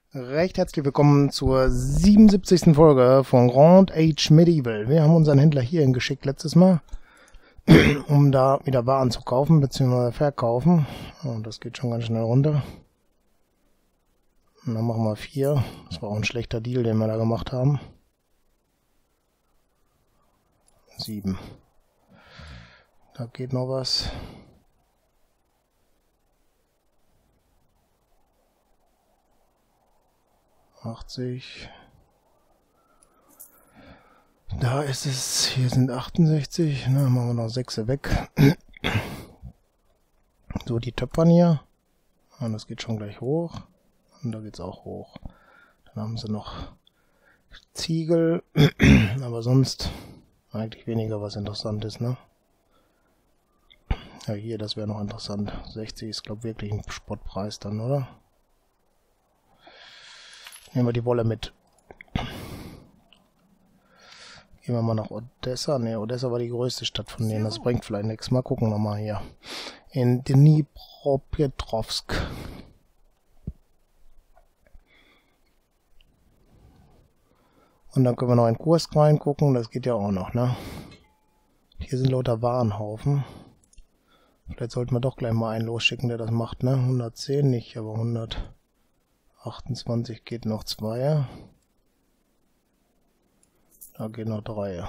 Recht herzlich willkommen zur 77. Folge von Grand Age Medieval. Wir haben unseren Händler hierhin geschickt letztes Mal, um da wieder Waren zu kaufen bzw. verkaufen. Und das geht schon ganz schnell runter. Und dann machen wir 4. Das war auch ein schlechter Deal, den wir da gemacht haben. 7. Da geht noch was. Da ist es, hier sind 68, na, machen wir noch 6 weg. So, die Töpfern hier. Und das geht schon gleich hoch. Und da geht es auch hoch. Dann haben sie noch Ziegel, aber sonst eigentlich weniger was Interessantes, ne? Ja, hier, das wäre noch interessant. 60 ist, glaube ich, wirklich ein Spottpreis dann, oder? Nehmen wir die Wolle mit. Gehen wir mal nach Odessa. Ne, Odessa war die größte Stadt von denen. Das bringt vielleicht nichts. Mal gucken wir mal hier. In Dnipropetrovsk. Und dann können wir noch in Kursk reingucken. Das geht ja auch noch, ne? Hier sind lauter Warenhaufen. Vielleicht sollten wir doch gleich mal einen losschicken, der das macht, ne? 110 nicht, aber 128 geht noch 2. Da geht noch 3.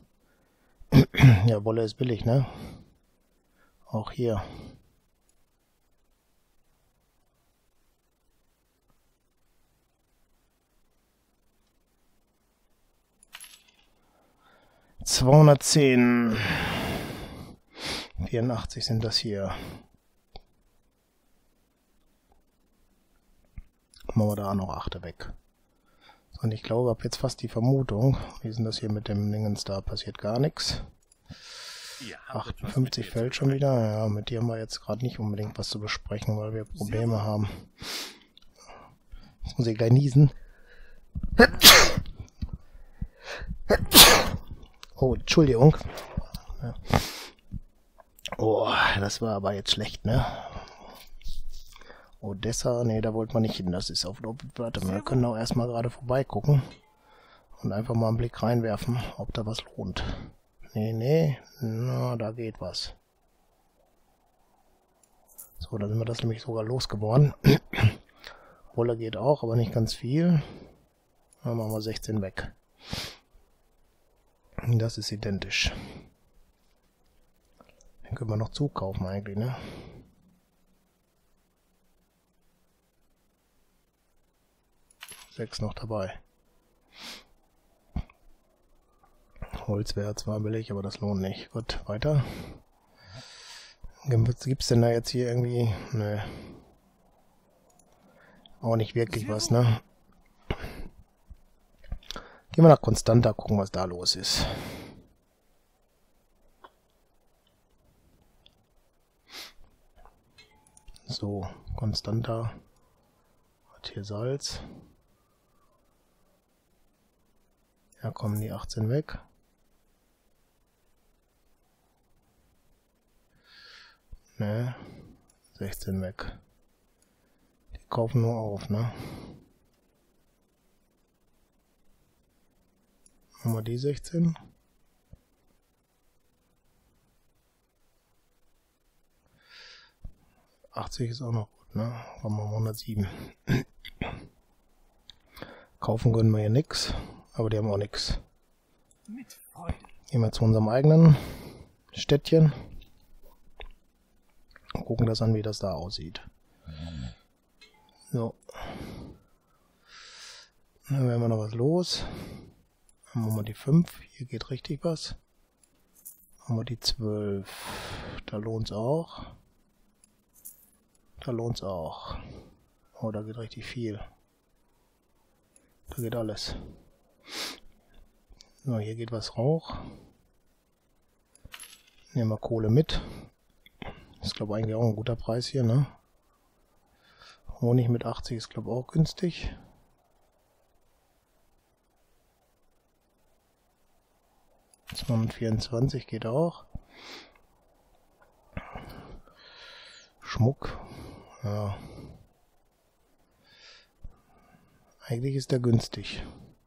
Ja, Wolle ist billig, ne? Auch hier. $210. 84 sind das hier. Machen wir da noch 8 weg. So, und ich glaube, ab jetzt fast die Vermutung, wie ist denn das hier mit dem Dingens, da passiert gar nichts. 58 fällt schon wieder. Ja, mit dir haben wir jetzt gerade nicht unbedingt was zu besprechen, weil wir Probleme haben. Jetzt muss ich gleich niesen. Oh, Entschuldigung. Oh, das war aber jetzt schlecht, ne? Odessa, ne, da wollte man nicht hin. Das ist auf Warte mal, wir können auch erstmal gerade vorbeigucken und einfach mal einen Blick reinwerfen, ob da was lohnt. Nee, na, da geht was. So, dann sind wir das nämlich sogar losgeworden. Wolle geht auch, aber nicht ganz viel. Dann machen wir 16 weg. Das ist identisch. Den können wir noch zukaufen eigentlich, ne? Noch dabei. Holz wäre zwar billig, aber das lohnt nicht. Gut, weiter. Was gibt's denn da jetzt hier irgendwie? Nö. Auch nicht wirklich was, ne? Gehen wir nach Constanta, gucken, was da los ist. So, Constanta hat hier Salz. Ja, kommen die 18 weg. Ne, 16 weg. Die kaufen nur auf, ne? Haben wir die 16? $80 ist auch noch gut, ne? Haben wir 107. Kaufen können wir hier nix, aber die haben auch nix. Gehen wir zu unserem eigenen Städtchen. Und gucken das an, wie das da aussieht. So. Dann werden wir noch was los. Dann machen wir die 5. Hier geht richtig was. Haben wir die 12. Da lohnt es auch. Da lohnt es auch. Oh, da geht richtig viel. Da geht alles. So, hier geht was hoch. Nehmen wir Kohle mit. Ist, glaube ich, eigentlich auch ein guter Preis hier, ne? Honig mit 80 ist, glaube ich, auch günstig. Das mit 24 geht auch. Schmuck. Ja. Eigentlich ist der günstig.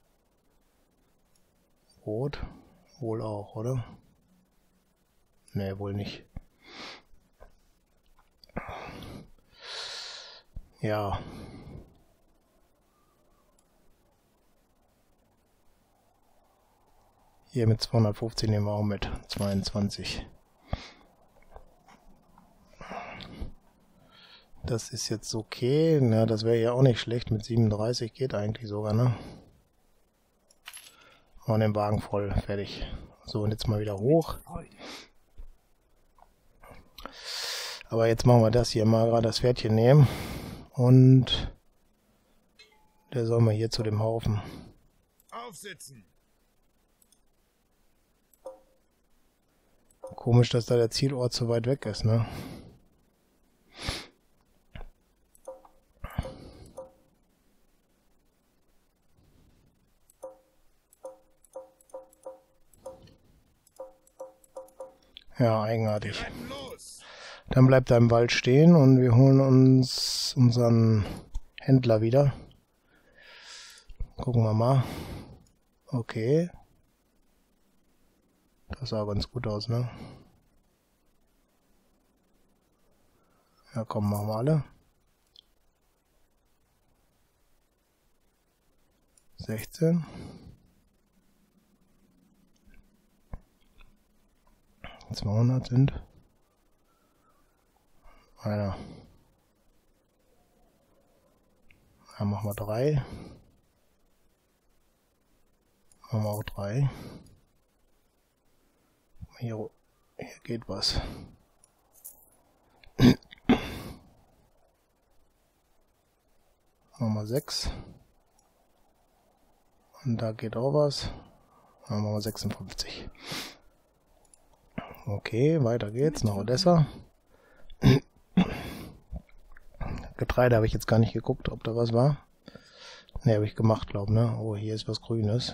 Rot? Wohl auch, oder? Ne, wohl nicht. Ja. Hier mit 250 nehmen wir auch mit. 22. Das ist jetzt okay. Na, das wäre ja auch nicht schlecht. Mit 37 geht eigentlich sogar, ne? Und den Wagen voll. Fertig. So, und jetzt mal wieder hoch. Aber jetzt machen wir das hier mal gerade das Pferdchen nehmen. Und der soll mal hier zu dem Haufen. Aufsitzen. Komisch, dass da der Zielort so weit weg ist, ne? Ja, eigenartig. Dann bleibt er im Wald stehen und wir holen uns unseren Händler wieder. Gucken wir mal. Okay. Das sah ganz gut aus, ne? Ja, komm, machen wir alle. 16. 200 sind. Einer. Dann machen wir 3. Machen wir auch 3. Hier geht was. Machen wir 6. Und da geht auch was. Dann machen wir 56. Okay, weiter geht's nach Odessa. Getreide habe ich jetzt gar nicht geguckt, ob da was war. Ne, habe ich gemacht, glaube ich, ne? Oh, hier ist was Grünes.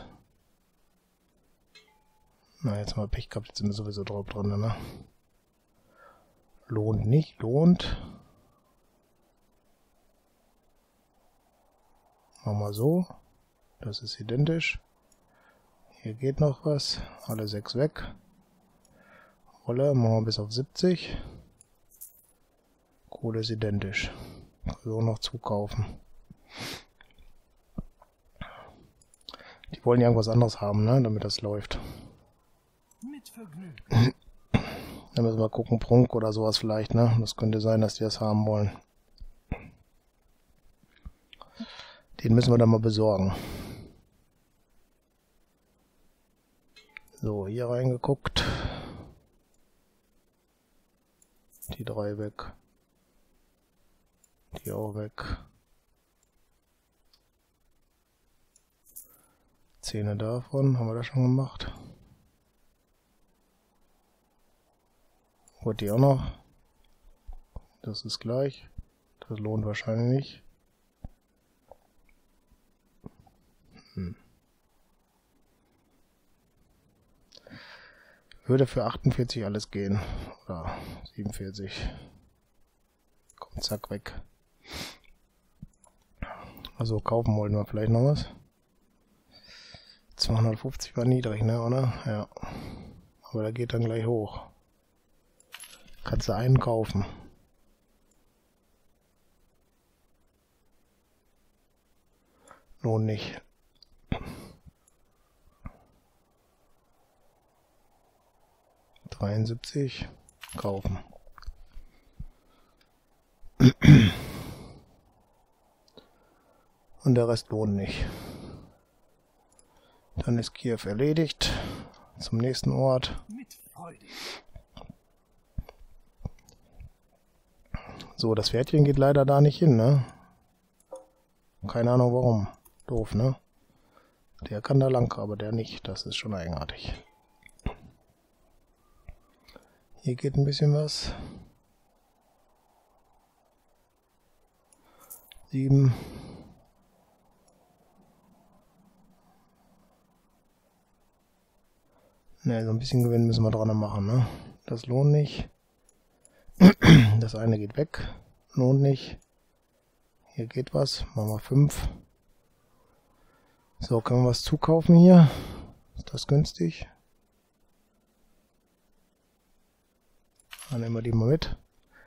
Na, jetzt mal Pech gehabt, jetzt sind wir sowieso drauf drin, ne? Lohnt nicht, lohnt. Machen wir so. Das ist identisch. Hier geht noch was. Alle 6 weg. Rolle machen wir bis auf 70. Kohle ist identisch. So noch zukaufen. Die wollen ja irgendwas anderes haben, ne, damit das läuft. Mit Vergnügen. Dann müssen wir gucken, Prunk oder sowas vielleicht, ne? Das könnte sein, dass die das haben wollen. Den müssen wir dann mal besorgen. So, hier reingeguckt. Die 3 weg. Die auch weg. 10 davon. Haben wir das schon gemacht? Gut, die auch noch. Das ist gleich. Das lohnt wahrscheinlich nicht. Würde für 48 alles gehen. Oder 47. Kommt zack weg. Also kaufen wollten wir vielleicht noch was. 250 war niedrig, ne, oder? Ja. Aber der geht dann gleich hoch. Kannst du einen kaufen. Lohnt nicht. $73 kaufen. Und der Rest lohnt nicht. Dann ist Kiew erledigt. Zum nächsten Ort. So, das Pferdchen geht leider da nicht hin, ne? Keine Ahnung warum. Doof, ne? Der kann da lang, aber der nicht. Das ist schon eigenartig. Hier geht ein bisschen was. 7. Ne, so ein bisschen Gewinn müssen wir dran machen, ne? Das lohnt nicht. Das eine geht weg. Lohnt nicht. Hier geht was. Machen wir 5. So, können wir was zukaufen hier? Ist das günstig? Dann nehmen wir die mal mit.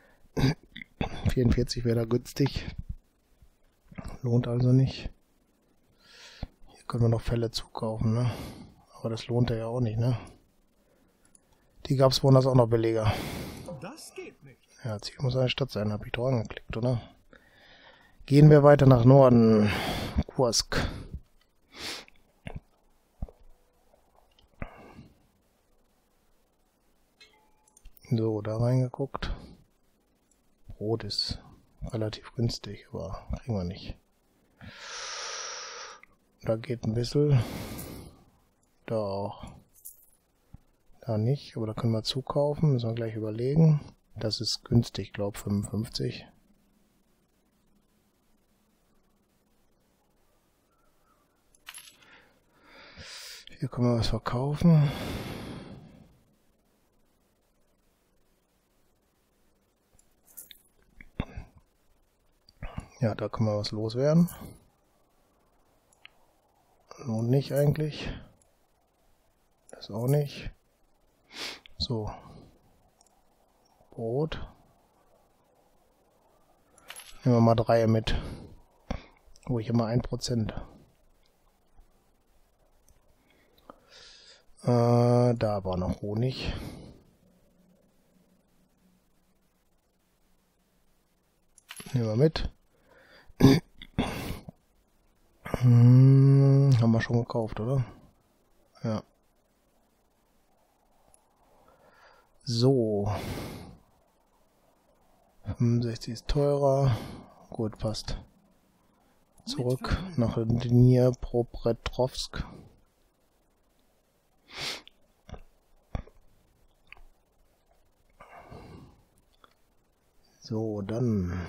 44 wäre da günstig. Lohnt also nicht. Hier können wir noch Fälle zukaufen, ne? Aber das lohnt ja auch nicht, ne? Die gab es woanders auch noch billiger. Das geht nicht. Ja, Ziel muss eine Stadt sein, habe ich doch angeklickt, oder? Gehen wir weiter nach Norden. Kursk. So, da reingeguckt. Brot ist relativ günstig, aber kriegen wir nicht. Da geht ein bisschen. Da auch. Da nicht, aber da können wir zukaufen. Müssen wir gleich überlegen. Das ist günstig, glaube ich, 55. Hier können wir was verkaufen. Ja, da können wir was loswerden. Lohnt nicht eigentlich. Das auch nicht. So. Brot. Nehmen wir mal 3 mit. Oh, ich habe mal 1%. Da war noch Honig. Nehmen wir mit. Haben wir schon gekauft, oder? Ja. So. 65 ist teurer. Gut, passt. Zurück nach Dnipropetrovsk. So, dann.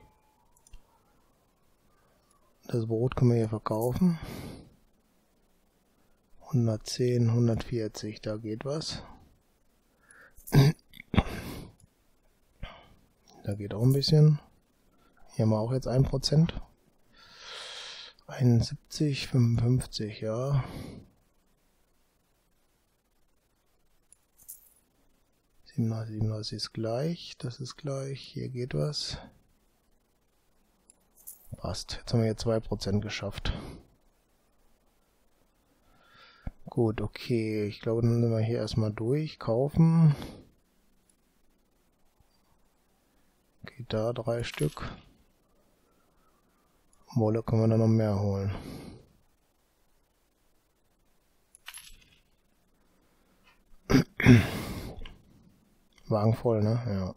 Das Brot können wir hier verkaufen. 110, 140, da geht was. Da geht auch ein bisschen. Hier haben wir auch jetzt 1%. 71, 55, ja. 37, 37 ist gleich. Das ist gleich. Hier geht was. Passt. Jetzt haben wir hier 2% geschafft. Gut, okay. Ich glaube, dann sind wir hier erstmal durch. Kaufen. Geht da 3 Stück. Wolle können wir dann noch mehr holen. Wagen voll, ne? Ja.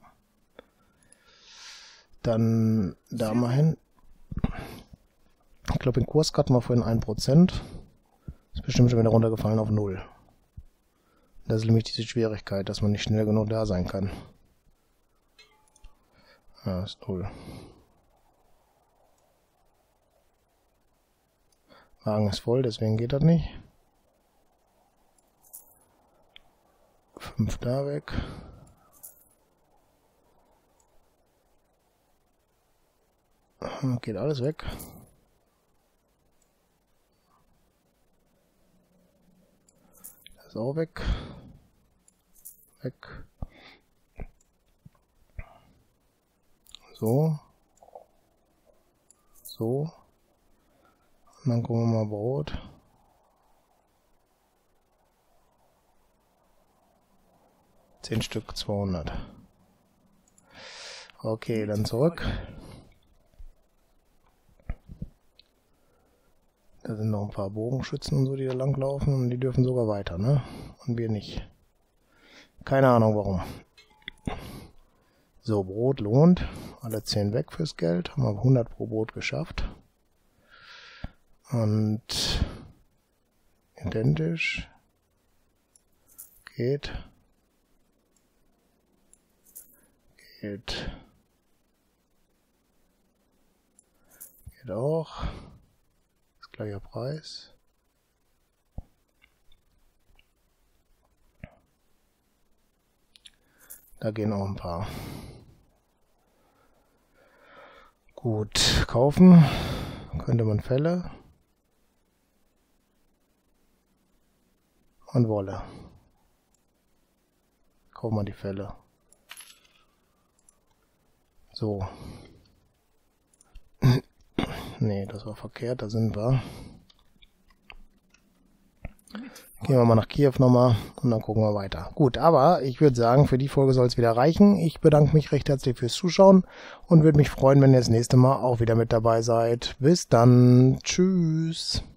Dann da mal hin. Ich glaube, in Kursk hatten wir vorhin 1%. Ist bestimmt schon wieder runtergefallen auf 0. Das ist nämlich diese Schwierigkeit, dass man nicht schnell genug da sein kann. Ja, ist 0. Wagen ist voll, deswegen geht das nicht. 5 da weg. Geht alles weg. Das ist auch weg. Weg. So. So. Und dann gucken wir mal Brot. Zehn Stück 200. Okay, dann zurück. Da sind noch ein paar Bogenschützen und so, die da langlaufen und die dürfen sogar weiter, ne? Und wir nicht. Keine Ahnung warum. So, Brot lohnt. Alle 10 weg fürs Geld. Haben wir 100 pro Brot geschafft. Und identisch. Geht. Geht. Geht auch. Gleicher Preis. Da gehen auch ein paar. Gut, kaufen. Könnte man Fälle. und Wolle. Kaufen wir die Felle. So. Nee, das war verkehrt, da sind wir. Gehen wir mal nach Kiew nochmal und dann gucken wir weiter. Gut, aber ich würde sagen, für die Folge soll es wieder reichen. Ich bedanke mich recht herzlich fürs Zuschauen und würde mich freuen, wenn ihr das nächste Mal auch wieder mit dabei seid. Bis dann. Tschüss.